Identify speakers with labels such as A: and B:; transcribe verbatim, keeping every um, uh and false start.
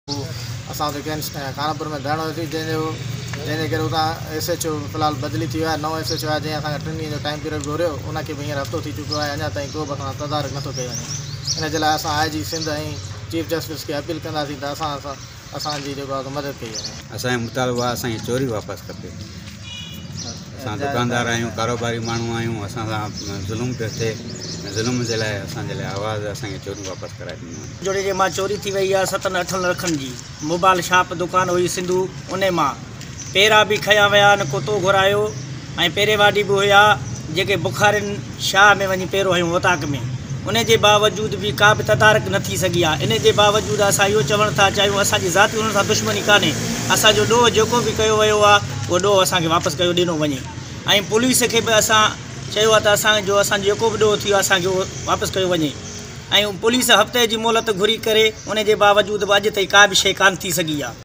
A: असां खानापुर में धरणो थी जंहिंजो जंहिंजे करे उतां एस एच ओ फ़िलहाल बदिली थी वियो आहे। नओं एस एच ओ आहे जंहिं असांखे टिनि ॾींहंनि जो टाइम पीरियड घुरियो, उनखे बि हींअर हफ़्तो थी चुको आहे, अञा ताईं को बि असां तदारक नथो कयो वञे। इन जे लाइ असां आई जी सिंध ऐं चीफ जस्टिस खे अपील कंदासीं त असां असां असांजी जेको आहे मदद कई वञे।
B: असांजो मुतालबो आहे असांजी चोरी वापसि खपे। असां दुकानदार आहियूं, कारोबारी माण्हू आहियूं, असां सां ज़ुल्म पियो थिए, ज़ुल्म जे लाइ असांजे लाइ आवाज़ असांखे चोरी वापसि कराए ॾिनो।
C: जोड़े जे मां चोरी थी वई आहे सतनि अठनि लखनि जी मोबाइल शॉप दुकान हुई सिंधू, उन मां पेरा बि खया विया, न कोतो घुरायो ऐं पेरे वाडी बि हुया जेके बुखारिन शाह में वञी पेरो हयूं वताक में। उन जे बावजूद बि का बि तदारक न थी सघी आहे। इन जे बावजूद असां इहो चवणु था चाहियूं असांजी ज़ाती उन्हनि सां दुश्मनी कान्हे, असांजो ॾोह जेको बि कयो वियो आहे उहो ॾोह असांखे वापसि कयो ॾिनो वञे। ऐं पुलिस खे बि असां चयो आहे त असांजो असांजो जेको बि ॾोह थियो आहे असांखे उहो वापसि कयो वञे। ऐं पुलिस हफ़्ते जी मोहलत घुरी करे उन जे बावजूद बि अॼु ताईं का बि शइ कान थी सघी आहे।